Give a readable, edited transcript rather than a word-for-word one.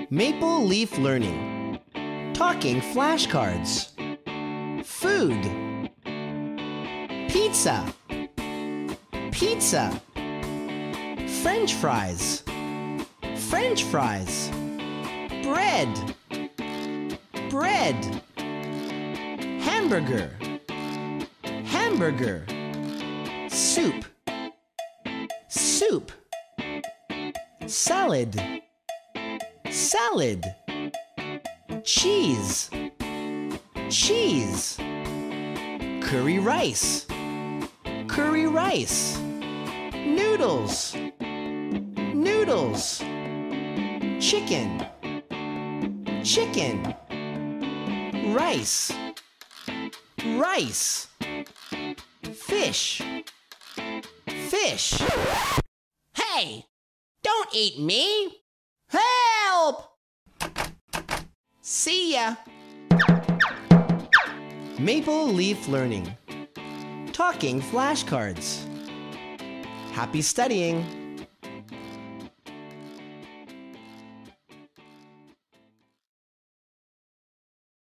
Maple Leaf Learning. Talking flashcards. Food. Pizza. Pizza. French fries. French fries. Bread. Bread. Hamburger. Hamburger. Soup. Soup. Salad. Salad. Cheese. Cheese. Curry rice. Curry rice. Noodles. Noodles. Chicken. Chicken. Rice. Rice. Fish. Fish. Hey! Don't eat me! Help! See ya! Maple Leaf Learning. Talking flashcards. Happy studying!